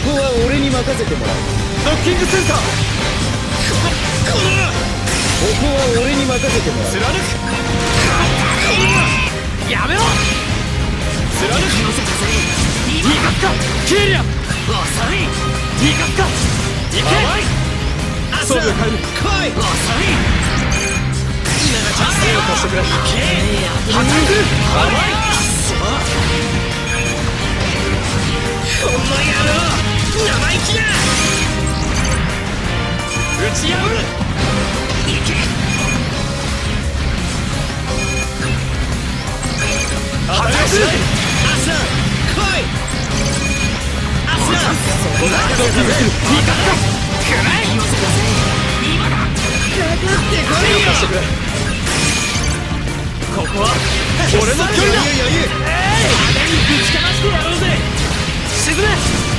こは俺に任せてもらう。 ドッキングセンター。このここは俺に任せてもらう。 貫く。やめろ。貫く。逃がすかキーリア。遅い。逃がすか。行け。装備を変える。来い。遅い。今がチャンス。手を貸してくれ。行け。はたく。甘い。この野郎生意気だ。打ち破る。行け。はたく。アスラン来い。アスランそこだけどいいかくらい。今だ。かかってこいよ。ここは俺の距離だ。派手にぶちかましてやろうぜ。沈め。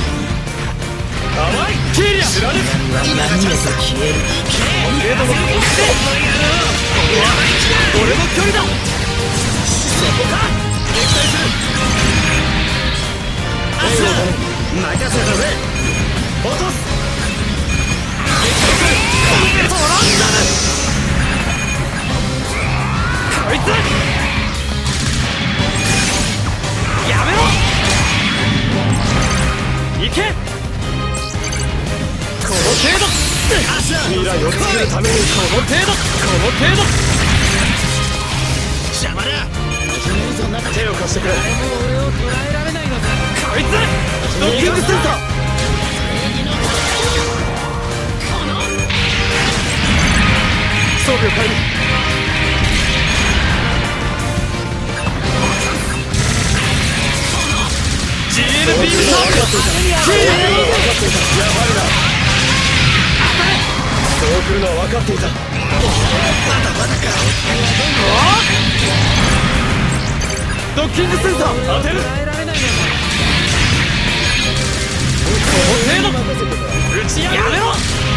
甘いキーリア。貫く。今がチャンスだ。消える。レドのここは俺の距離だ。そこか。撃退する。アスラン任せたぜ。落とす。撃退する。トランダル。こいつやめろ。行け。この程度。未来を作るためにこの程度。この程度。邪魔だ。手を貸してくれ。誰も俺を捉えられないのか。こいつドッキングセンター。装備を変える。GL ビームサーブ。キーリア。やばいな。そう来るのは分かっていた。まだまだか。ドッキングセンター当てる。この程度。打ちやめろ。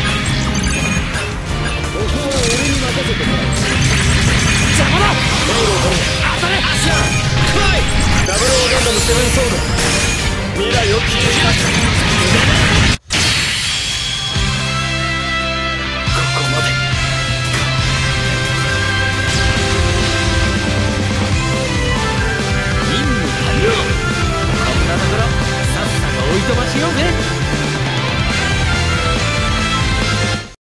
ここは俺に任せてもらう。邪魔だ。当たれ。アスラン来い。ダブルオーガンダムセブンソード。未来を切り開く。